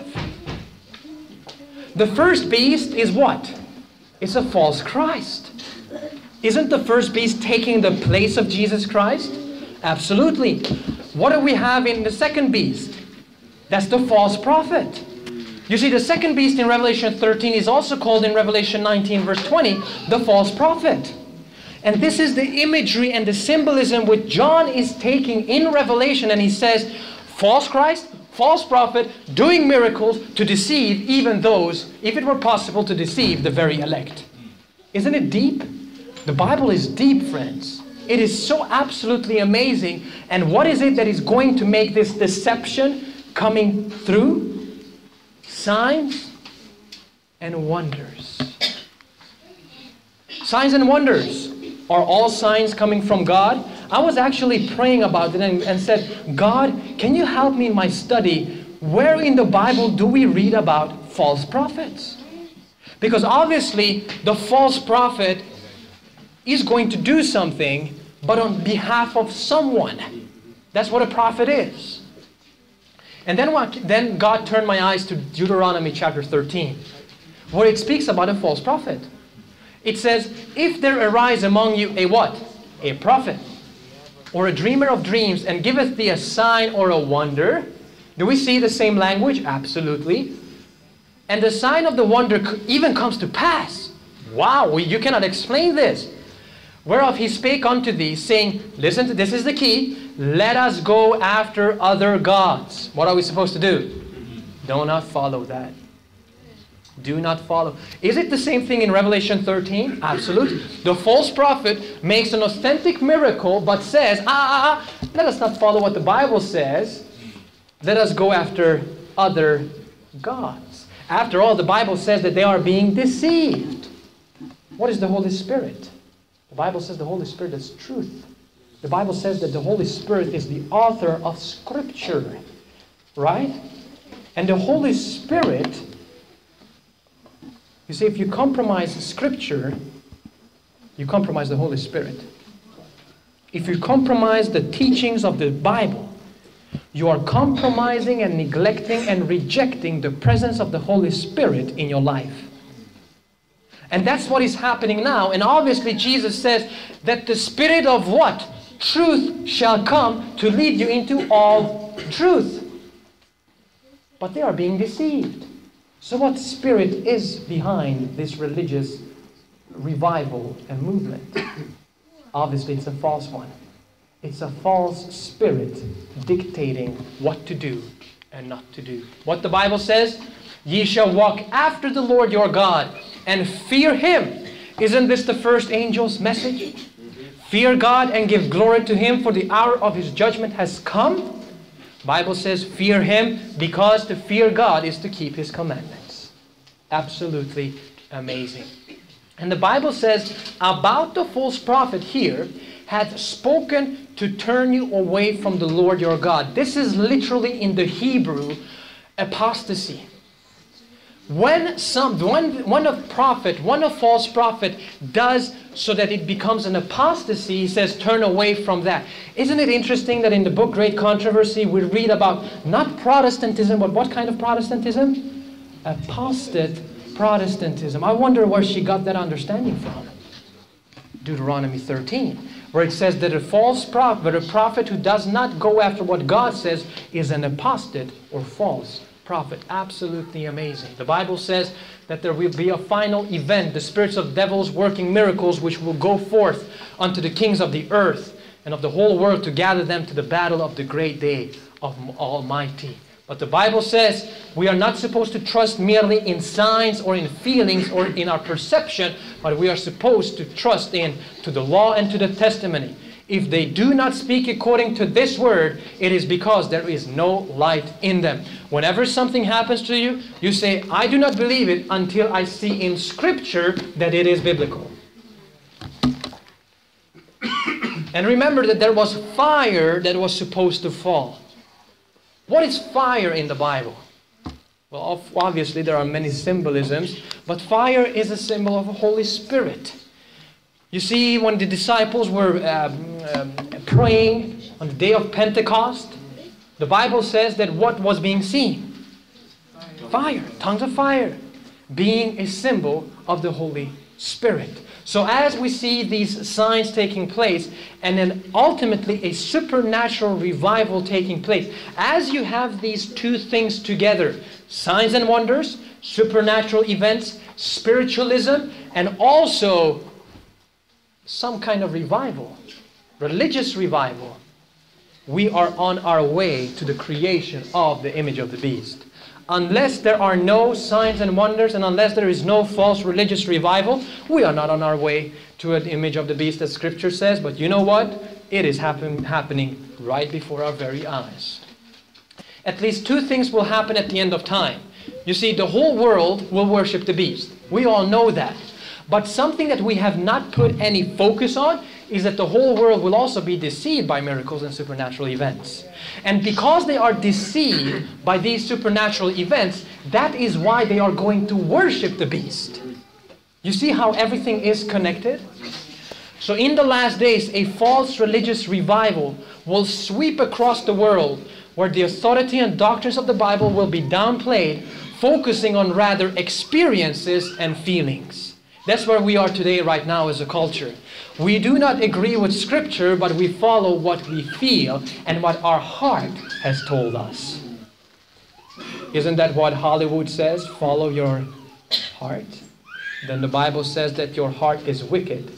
The first beast is what? It's a false Christ. Isn't the first beast taking the place of Jesus Christ? Absolutely. What do we have in the second beast? That's the false prophet. You see, the second beast in Revelation thirteen is also called in Revelation nineteen verse twenty, the false prophet. And this is the imagery and the symbolism which John is taking in Revelation, and he says, false Christ, false prophet, doing miracles to deceive even those, if it were possible, to deceive the very elect. Isn't it deep? The Bible is deep, friends. It is so absolutely amazing. And what is it that is going to make this deception coming through? Signs and wonders. Signs and wonders. Are all signs coming from God? I was actually praying about it and, and said, God, can you help me in my study? Where in the Bible do we read about false prophets? Because obviously the false prophet is going to do something, but on behalf of someone. That's what a prophet is. And then, what, then God turned my eyes to Deuteronomy chapter thirteen, where it speaks about a false prophet. It says, if there arise among you a what? A prophet, or a dreamer of dreams, and giveth thee a sign or a wonder. Do we see the same language? Absolutely. And the sign of the wonder even comes to pass. Wow, you cannot explain this. Whereof he spake unto thee, saying, listen to this, is the key. Let us go after other gods. What are we supposed to do? Do not follow that. Do not follow. Is it the same thing in Revelation thirteen? Absolutely. The false prophet makes an authentic miracle, but says, ah, ah, ah, let us not follow what the Bible says. Let us go after other gods. After all, the Bible says that they are being deceived. What is the Holy Spirit? The Bible says the Holy Spirit is truth. The Bible says that the Holy Spirit is the author of Scripture. Right? And the Holy Spirit, you see, if you compromise Scripture, you compromise the Holy Spirit. If you compromise the teachings of the Bible, you are compromising and neglecting and rejecting the presence of the Holy Spirit in your life. And that's what is happening now. And obviously Jesus says that the Spirit of what? Truth shall come to lead you into all truth. But they are being deceived. So what spirit is behind this religious revival and movement? Obviously it's a false one. It's a false spirit dictating what to do and not to do. What the Bible says, ye shall walk after the Lord your God and fear Him. Isn't this the first angel's message? Fear God and give glory to Him, for the hour of His judgment has come. Bible says fear Him, because to fear God is to keep His commandments. Absolutely amazing. And the Bible says about the false prophet here, hath spoken to turn you away from the Lord your God. This is literally in the Hebrew apostasy. When some one one of prophet, one of false prophet does so that it becomes an apostasy, he says turn away from that. Isn't it interesting that in the book Great Controversy we read about not Protestantism, but what kind of Protestantism? Apostate Protestantism. I wonder where she got that understanding from. Deuteronomy thirteen, where it says that a false prophet, a prophet who does not go after what God says, is an apostate or false prophet. Absolutely amazing. The Bible says that there will be a final event, the spirits of devils working miracles, which will go forth unto the kings of the earth and of the whole world to gather them to the battle of the great day of Almighty. But the Bible says we are not supposed to trust merely in signs or in feelings or in our perception, but we are supposed to trust in to the law and to the testimony. If they do not speak according to this word, it is because there is no light in them. Whenever something happens to you, you say, I do not believe it until I see in Scripture that it is biblical. And remember that there was fire that was supposed to fall. What is fire in the Bible? Well, obviously there are many symbolisms, but fire is a symbol of the Holy Spirit. You see, when the disciples were um, um, praying on the day of Pentecost, the Bible says that what was being seen? Fire, tongues of fire, being a symbol of the Holy Spirit. So as we see these signs taking place, and then ultimately a supernatural revival taking place, as you have these two things together, signs and wonders, supernatural events, spiritualism, and also some kind of revival, religious revival, we are on our way to the creation of the image of the beast. Unless there are no signs and wonders, and unless there is no false religious revival, we are not on our way to an image of the beast, as Scripture says. But you know what? It is happen, happening right before our very eyes. At least two things will happen at the end of time. You see, the whole world will worship the beast. We all know that. But something that we have not put any focus on is that the whole world will also be deceived by miracles and supernatural events. And because they are deceived by these supernatural events, that is why they are going to worship the beast. You see how everything is connected? So in the last days, a false religious revival will sweep across the world, where the authority and doctrines of the Bible will be downplayed, focusing on rather experiences and feelings. That's where we are today right now as a culture. We do not agree with Scripture, but we follow what we feel and what our heart has told us. Isn't that what Hollywood says? Follow your heart. Then the Bible says that your heart is wicked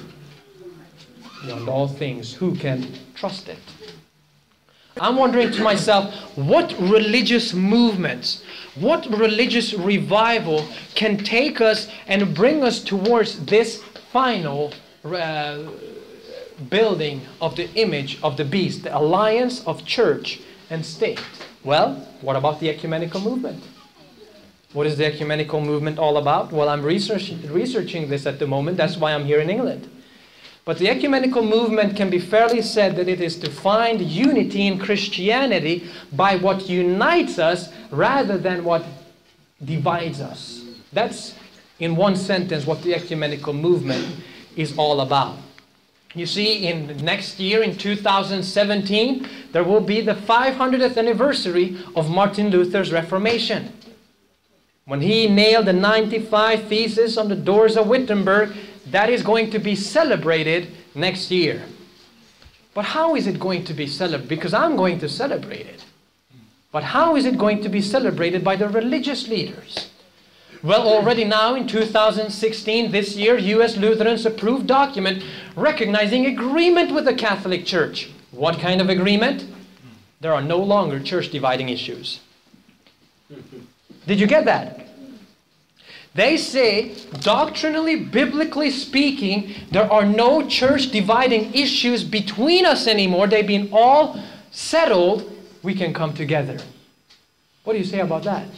beyond all things. Who can trust it? I'm wondering to myself, what religious movements, what religious revival can take us and bring us towards this final uh, building of the image of the beast, the alliance of church and state? Well, what about the ecumenical movement? What is the ecumenical movement all about? Well, I'm research, researching this at the moment. That's why I'm here in England. But the ecumenical movement can be fairly said that it is to find unity in Christianity by what unites us rather than what divides us. That's, in one sentence, what the ecumenical movement is all about. You see, in next year, in two thousand seventeen, there will be the five hundredth anniversary of Martin Luther's Reformation. When he nailed the ninety-five Theses on the doors of Wittenberg, that is going to be celebrated next year. But how is it going to be celebrated? Because I'm going to celebrate it. But how is it going to be celebrated by the religious leaders? Well, already now in two thousand sixteen, this year, U S Lutherans approved document recognizing agreement with the Catholic Church. What kind of agreement? There are no longer church dividing issues. Did you get that? They say, doctrinally, biblically speaking, there are no church dividing issues between us anymore. They've been all settled. We can come together. What do you say about that?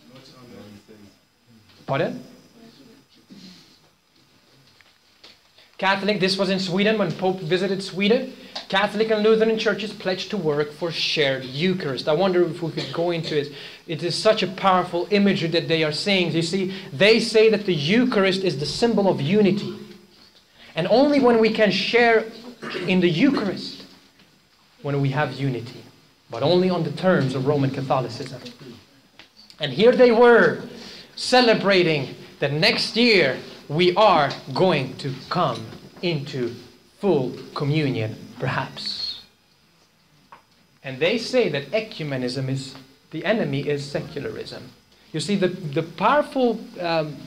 Pardon? Catholic, this was in Sweden when Pope visited Sweden. Catholic and Lutheran churches pledged to work for shared Eucharist. I wonder if we could go into it. It is such a powerful imagery that they are saying. You see, they say that the Eucharist is the symbol of unity. And only when we can share in the Eucharist, when we have unity. But only on the terms of Roman Catholicism. And here they were, celebrating the that next year we are going to come into full communion, perhaps. And they say that ecumenism is, the enemy is secularism. You see, the, the powerful, um,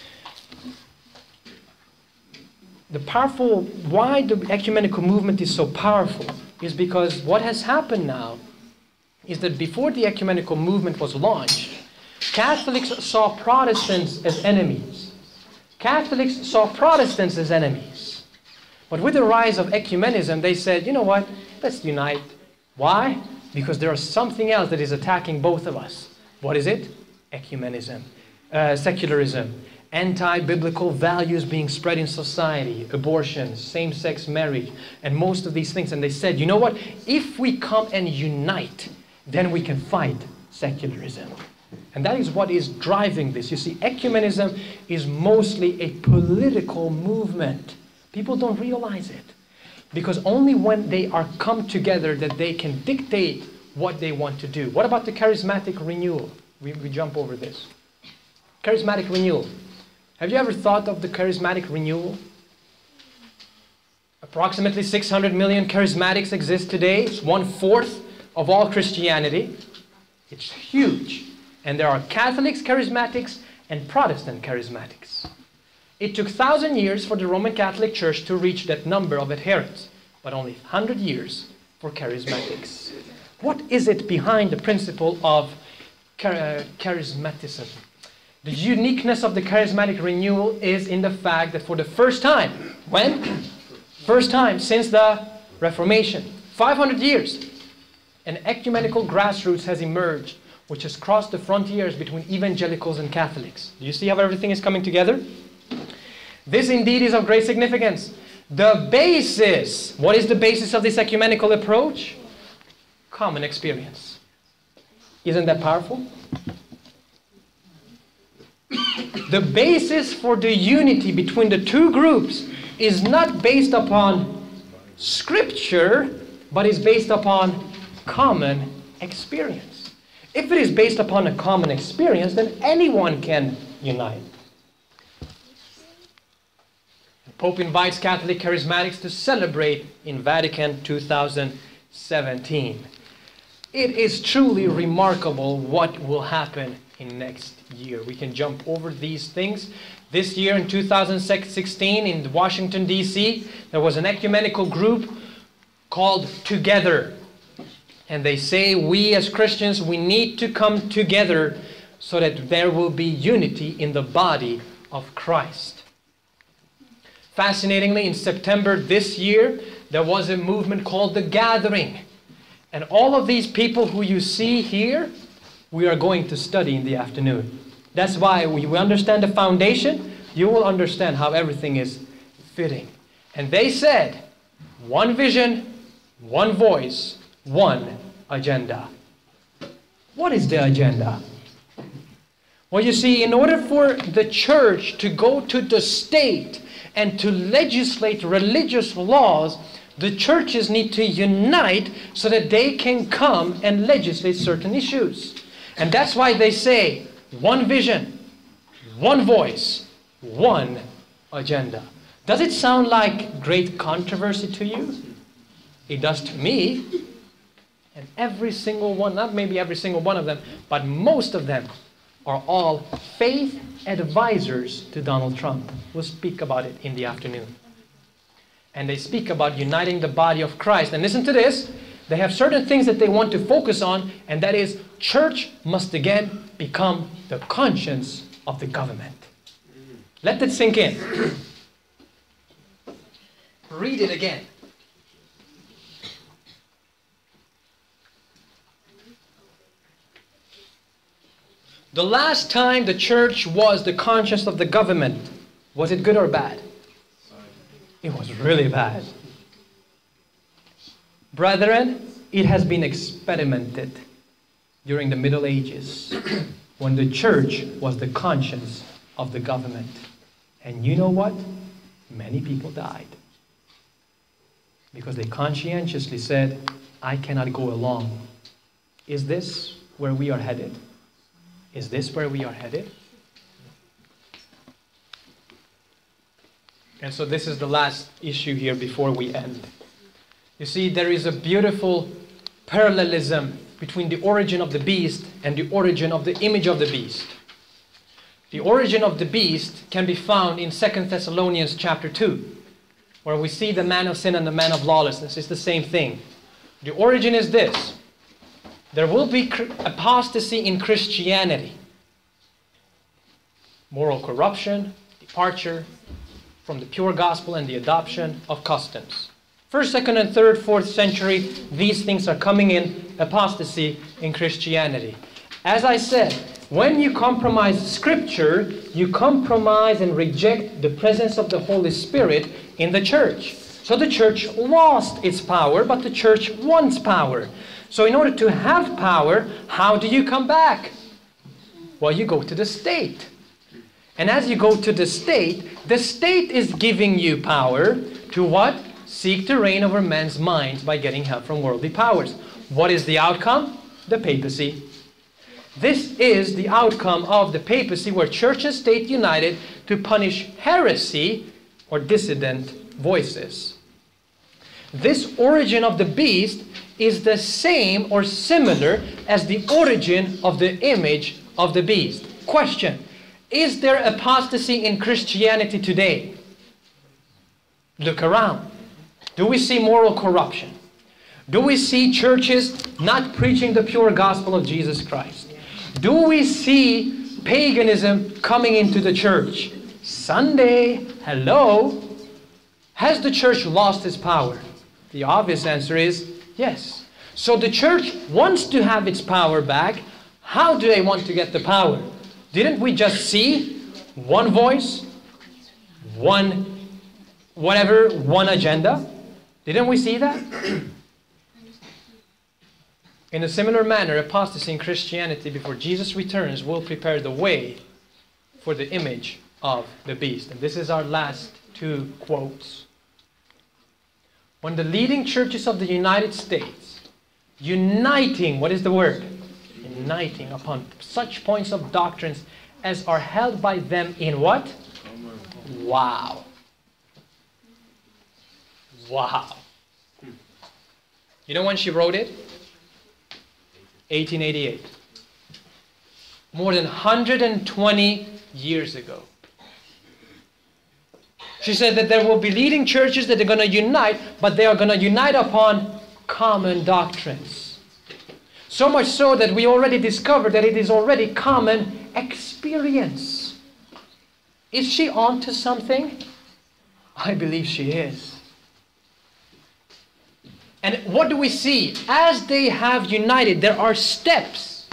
the powerful, why the ecumenical movement is so powerful is because what has happened now is that before the ecumenical movement was launched, Catholics saw Protestants as enemies. Catholics saw Protestants as enemies. But with the rise of ecumenism, they said, you know what, let's unite. Why? Because there is something else that is attacking both of us. What is it? Ecumenism, uh, secularism, anti-biblical values being spread in society, abortion, same-sex marriage, and most of these things. And they said, you know what, if we come and unite, then we can fight secularism. And that is what is driving this. You see, ecumenism is mostly a political movement. People don't realize it. Because only when they are come together that they can dictate what they want to do. What about the charismatic renewal? We, we jump over this. Charismatic renewal. Have you ever thought of the charismatic renewal? Approximately six hundred million charismatics exist today. It's one-fourth of all Christianity. It's huge. And there are Catholics charismatics and Protestant charismatics. It took one thousand years for the Roman Catholic Church to reach that number of adherents, but only one hundred years for charismatics. What is it behind the principle of char charismaticism? The uniqueness of the charismatic renewal is in the fact that for the first time, when? First time since the Reformation, five hundred years, an ecumenical grassroots has emerged which has crossed the frontiers between evangelicals and Catholics. Do you see how everything is coming together? This indeed is of great significance. The basis, what is the basis of this ecumenical approach? Common experience. Isn't that powerful? The basis for the unity between the two groups is not based upon scripture, but is based upon common experience. If it is based upon a common experience, then anyone can unite. The Pope invites Catholic charismatics to celebrate in Vatican two thousand seventeen. It is truly remarkable what will happen in next year. We can jump over these things. This year in two thousand sixteen in Washington, D C, there was an ecumenical group called Together. And they say we as Christians, we need to come together so that there will be unity in the body of Christ. Fascinatingly, in September this year, there was a movement called The Gathering. And all of these people who you see here, we are going to study in the afternoon. That's why we understand the foundation, you will understand how everything is fitting. And they said, one vision, one voice, one agenda. What is the agenda? Well, you see, in order for the church to go to the state and to legislate religious laws, the churches need to unite so that they can come and legislate certain issues. And that's why they say, one vision, one voice, one agenda. Does it sound like great controversy to you? It does to me. And every single one, not maybe every single one of them, but most of them are all faith advisors to Donald Trump. We'll speak about it in the afternoon. And they speak about uniting the body of Christ. And listen to this. They have certain things that they want to focus on, and that is church must again become the conscience of the government. Let that sink in. Read it again. The last time the church was the conscience of the government, was it good or bad? It was really bad. Brethren, it has been experimented during the Middle Ages when the church was the conscience of the government. And you know what? Many people died because they conscientiously said, I cannot go along. Is this where we are headed? Is this where we are headed? And so this is the last issue here before we end. You see, there is a beautiful parallelism between the origin of the beast and the origin of the image of the beast. The origin of the beast can be found in Second Thessalonians chapter two, where we see the man of sin and the man of lawlessness. It's the same thing. The origin is this. There will be apostasy in Christianity. Moral corruption, departure from the pure gospel, and the adoption of customs. First, second, and third, fourth century, these things are coming in, apostasy in Christianity. As I said, when you compromise Scripture, you compromise and reject the presence of the Holy Spirit in the church. So the church lost its power, but the church wants power. So in order to have power, how do you come back? Well, you go to the state. And as you go to the state, the state is giving you power to what? Seek to reign over men's minds by getting help from worldly powers. What is the outcome? The papacy. This is the outcome of the papacy, where church and state united to punish heresy or dissident voices. This origin of the beast is the same or similar as the origin of the image of the beast. Question: is there apostasy in Christianity today? Look around. Do we see moral corruption? Do we see churches not preaching the pure gospel of Jesus Christ? Do we see paganism coming into the church? Sunday, hello? Has the church lost its power? The obvious answer is yes. So the church wants to have its power back. How do they want to get the power? Didn't we just see one voice, one whatever, one agenda? Didn't we see that? In a similar manner, apostasy in Christianity before Jesus returns will prepare the way for the image of the beast. And this is our last two quotes. When the leading churches of the United States, uniting, what is the word? Uniting upon such points of doctrines as are held by them in what? Wow. Wow. You know when she wrote it? eighteen eighty-eight. More than one hundred twenty years ago. She said that there will be leading churches that are going to unite, but they are going to unite upon common doctrines. So much so that we already discovered that it is already common experience. Is she on to something? I believe she is. And what do we see? As they have united, there are steps.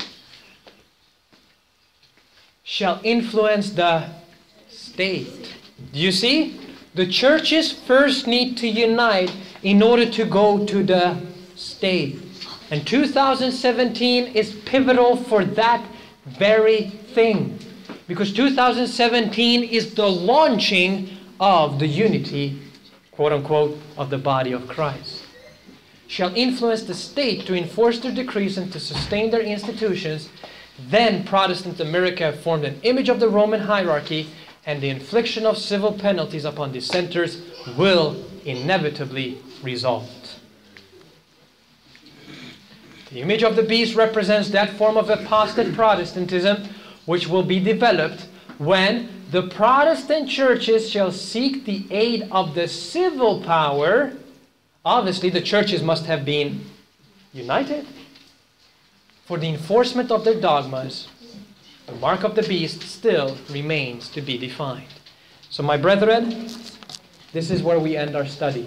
Shall influence the state. Do you see? The churches first need to unite in order to go to the state. And two thousand seventeen is pivotal for that very thing. Because two thousand seventeen is the launching of the unity, quote unquote, of the body of Christ. Shall influence the state to enforce their decrees and to sustain their institutions. Then Protestant America formed an image of the Roman hierarchy, and the infliction of civil penalties upon dissenters will inevitably result. The image of the beast represents that form of apostate Protestantism which will be developed when the Protestant churches shall seek the aid of the civil power. Obviously, the churches must have been united for the enforcement of their dogmas. The mark of the beast still remains to be defined. So, my brethren, this is where we end our study.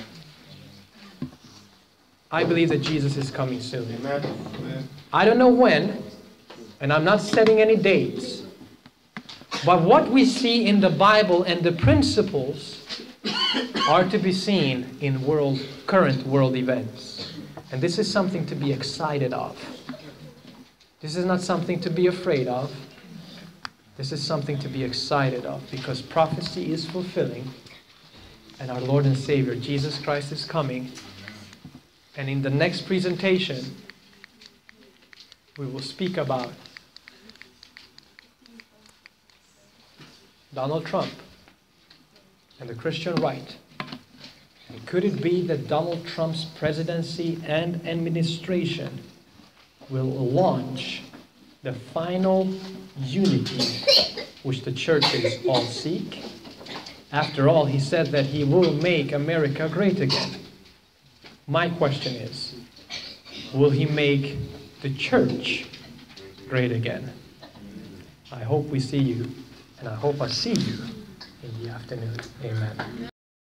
I believe that Jesus is coming soon. Amen. I don't know when, and I'm not setting any dates, but what we see in the Bible and the principles are to be seen in world, current world events. And this is something to be excited of. This is not something to be afraid of. This is something to be excited of, because prophecy is fulfilling and our Lord and Savior Jesus Christ is coming. And in the next presentation, we will speak about Donald Trump and the Christian right. And could it be that Donald Trump's presidency and administration will launch the final unity which the churches all seek? After all, he said that he will make America great again. My question is, will he make the church great again? I hope we see you, and I hope I see you in the afternoon. Amen.